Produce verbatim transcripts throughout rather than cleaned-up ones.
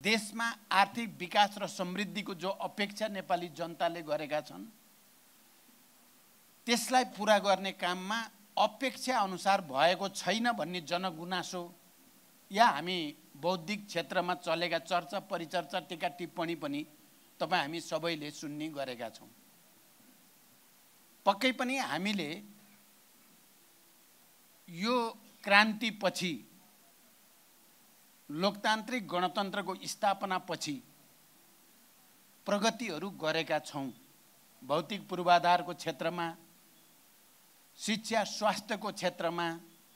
देशमा आर्थिक विकास र समृद्धिको जो अपेक्षा नेपाली जनताले गरेका छन् त्यसलाई पूरा गर्ने काममा अपेक्षा अनुसार भएको छैन भन्ने जनगुनासो या हामी बौद्धिक क्षेत्रमा चलेका चर्चा परिचर्चा टीका टिप्पणी पनि तपाई हामी सबैले सुन्ने गरेका छौं। पक्कै पनि हामीले यो क्रान्तिपछि लोकतान्त्रिक गणतन्त्रको स्थापनापछि प्रगतिहरू गरेका छौं। भौतिक पूर्वाधारको क्षेत्रमा, शिक्षा स्वास्थ्यको क्षेत्रमा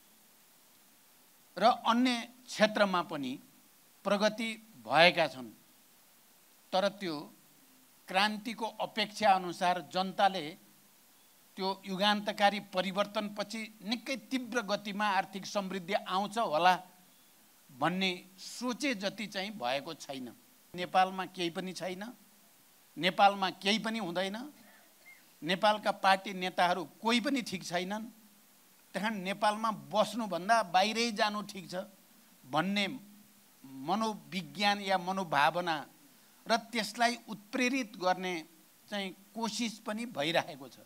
र अन्य क्षेत्रमा पनि प्रगति भएका छन्। तर त्यो क्रान्तिको अपेक्षा अनुसार जनताले त्यो युगान्तकारी परिवर्तनपछि निकै तीव्र गतिमा आर्थिक समृद्धि आउँछ होला भन्ने सोचे जति चाहिँ भएको छैन। नेपालमा केही पनि छैन, नेपालमा केही पनि हुँदैन, नेपालका पार्टी नेताहरू कोही पनि ठीक छैनन्, त्यहाँ नेपालमा बस्नुभन्दा बाहिरै जानु ठीक छ भन्ने मनोविज्ञान या मनोभावना र त्यसलाई उत्प्रेरित गर्ने चाहिँ कोसिस पनि भइरहेको छ।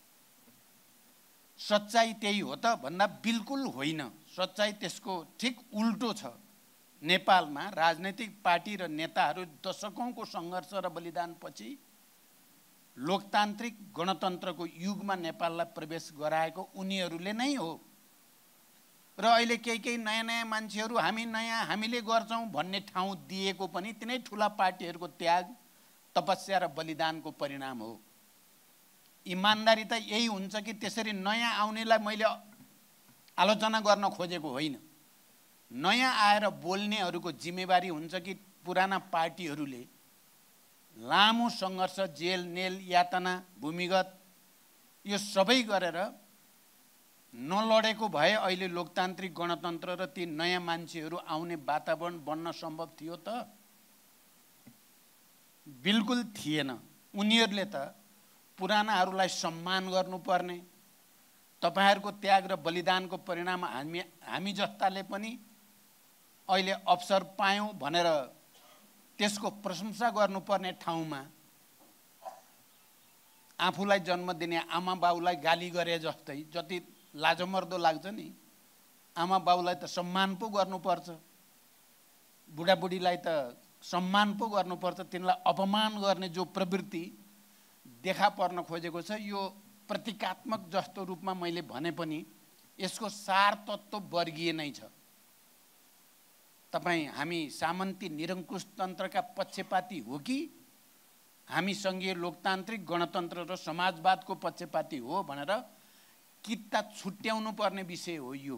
सच्चाई त्यही हो त भन्दा बिल्कुल होइन, सच्चाई त्यसको ठीक उल्टो छ। नेपालमा राजनैतिक पार्टी र नेताहरू दशकौंको सङ्घर्ष र बलिदानपछि लोकतान्त्रिक गणतन्त्रको युगमा नेपाललाई प्रवेश गराएको उनीहरूले नै हो। र अहिले केही केही नयाँ नयाँ मान्छेहरू हामी नयाँ हामीले गर्छौं भन्ने ठाउँ दिएको पनि तिनै ठूला पार्टीहरूको त्याग, तपस्या र बलिदानको परिणाम हो। इमानदारी त यही हुन्छ कि त्यसरी नयाँ आउनेलाई मैले आलोचना गर्न खोजेको होइन। नयाँ आएर बोल्नेहरूको जिम्मेवारी हुन्छ कि पुराना पार्टीहरूले लामो सङ्घर्ष, जेल नेल यातना, भूमिगत यो सबै गरेर नलडेको भए अहिले लोकतान्त्रिक गणतन्त्र र ती नयाँ मान्छेहरू आउने वातावरण बन्न सम्भव थियो त? बिल्कुल थिएन। उनीहरूले त पुरानाहरूलाई सम्मान गर्नुपर्ने, तपाईहरुको त्याग र बलिदानको परिणाम हामी हामी जस्ताले पनि अहिले अवसर पायौं भनेर त्यसको प्रशंसा गर्नुपर्ने ठाउँमा आफूलाई जन्म दिने आमा बाउलाई गाली गरे जस्तै जति लाजमर्दो लाग्छ नि, आमा बाउलाई त सम्मान पो गर्नुपर्छ, बुढाबुढीलाई त सम्मान पो गर्नुपर्छ, तिनलाई अपमान गर्ने जो प्रवृत्ति देखा पर्न खोजेको छ, यो प्रतीकात्मक जस्तो रूपमा मैले भने पनि यसको सार तत्त्व वर्गीय नै छ। तपाई हामी सामन्ती निरङ्कुश तन्त्रका पक्षपाती हो कि हामी संघीय लोकतान्त्रिक गणतन्त्र र समाजवादको पक्षपाती हो भनेर कित्ता छुट्याउनु पर्ने विषय हो यो।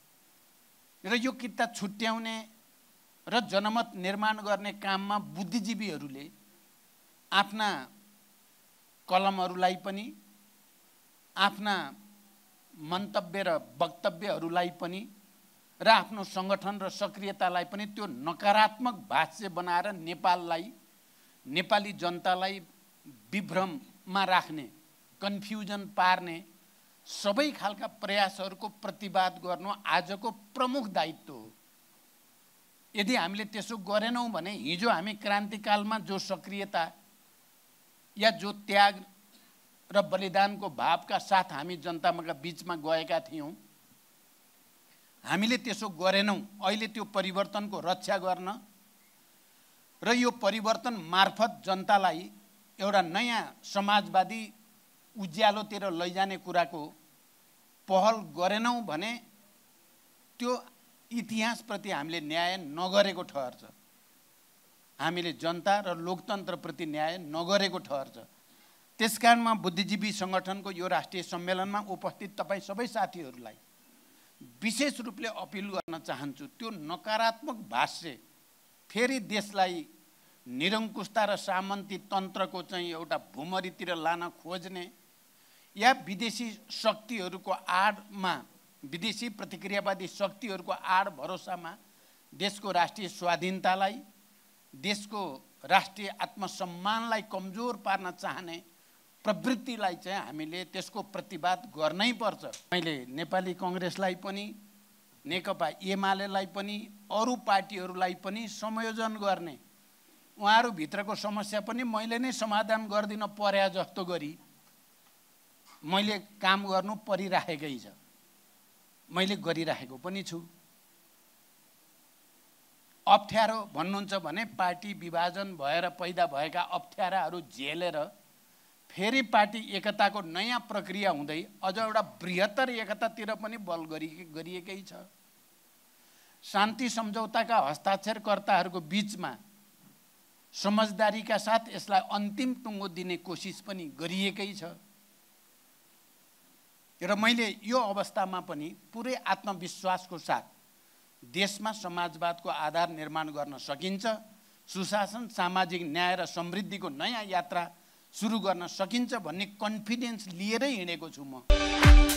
र यो कित्ता छुट्याउने र जनमत निर्माण गर्ने काममा बुद्धिजीवीहरूले आफ्ना कलमहरूलाई पनि, आफ्ना मन्तव्य र वक्तव्यहरूलाई पनि र आफ्नो संगठन र सक्रियतालाई पनि त्यो नकारात्मक भाष्य बनाएर नेपाललाई, नेपाली जनतालाई विभ्रममा राख्ने, कन्फ्युजन पार्ने सबै खालका प्रयासहरूको प्रतिवाद गर्नु आजको प्रमुख दायित्व हो। यदि हामीले त्यसो गरेनौं भने हिजो हामी क्रान्तिकालमा जो सक्रियता या जो त्याग र बलिदानको भावका साथ हामी जनताका बीचमा गएका थियौं, हामीले त्यसो गरेनौं। अहिले त्यो परिवर्तनको रक्षा गर्न र यो परिवर्तन मार्फत जनतालाई एउटा नयाँ समाजवादी उज्यालोतिर लैजाने कुराको पहल गरेनौं भने त्यो इतिहासप्रति हामीले न्याय नगरेको ठहर्छ, हामीले जनता र लोकतन्त्रप्रति न्याय नगरेको ठहर्छ। त्यसकारणमा बुद्धिजीवी संगठनको यो राष्ट्रिय सम्मेलनमा उपस्थित तपाई सबै साथीहरूलाई विशेष रूपले अपिल गर्न चाहन्छु, त्यो नकारात्मक भाष्य फेरि देशलाई निरङ्कुशता र सामन्ती तन्त्रको चाहिँ एउटा भुमरीतिर लान खोज्ने या विदेशी शक्तिहरूको आडमा, विदेशी प्रतिक्रियावादी शक्तिहरूको आड भरोसामा देशको राष्ट्रिय स्वाधीनतालाई, देशको राष्ट्रिय आत्मसम्मानलाई कमजोर पार्न चाहने प्रवृत्तिलाई चाहिँ हामीले त्यसको प्रतिवाद गर्नै पर्छ। मैले नेपाली कांग्रेसलाई पनि, नेकपा एमालेलाई पनि, अरू पार्टीहरूलाई पनि संयोजन गर्ने उहाँहरूभित्रको समस्या पनि मैले नै समाधान गरिदिन पर्या जस्तो गरी मैले काम गर्नु परिराखेकै छ, मैले गरिराखेको पनि छु। अप्ठ्यारो भन्नुहुन्छ भने पार्टी विभाजन भएर पैदा भएका अप्ठ्याराहरू झेलेर फेरि पार्टी एकताको नयाँ प्रक्रिया हुँदै अझ एउटा बृहत्तर एकतातिर पनि बल गरिएकै छ। शान्ति सम्झौताका हस्ताक्षरकर्ताहरूको बीचमा समझदारीका साथ यसलाई अन्तिम टुङ्गो दिने कोसिस पनि गरिएकै छ। र मैले यो अवस्थामा पनि पुरै आत्मविश्वासको साथ देशमा समाजवादको आधार निर्माण गर्न सकिन्छ, सुशासन, सामाजिक न्याय र समृद्धिको नयाँ यात्रा सुरु गर्न सकिन्छ भन्ने कन्फिडेन्स लिएरै हिँडेको छु म।